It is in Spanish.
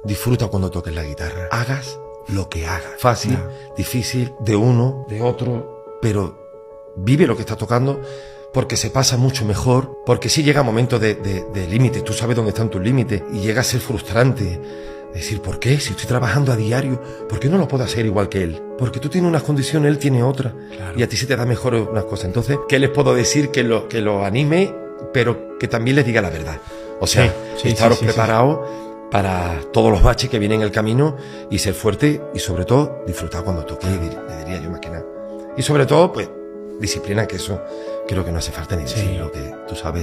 disfruta cuando toques la guitarra. Hagas lo que hagas. Fácil, difícil, de uno, de otro, pero vive lo que estás tocando porque se pasa mucho mejor, porque sí llega momentos de límite, tú sabes dónde están tus límites y llega a ser frustrante. Decir, ¿por qué? Si estoy trabajando a diario, ¿por qué no lo puedo hacer igual que él? Porque tú tienes unas condiciones, él tiene otras. Claro. Y a ti se te da mejor unas cosas. Entonces, ¿qué les puedo decir? Que lo anime, pero que también les diga la verdad. O sea, estaros preparados para todos los baches que vienen en el camino y ser fuerte y sobre todo disfrutar cuando toque, le diría yo más que nada. Y sobre todo, pues, disciplina, que eso creo que no hace falta ni decirlo, que tú sabes.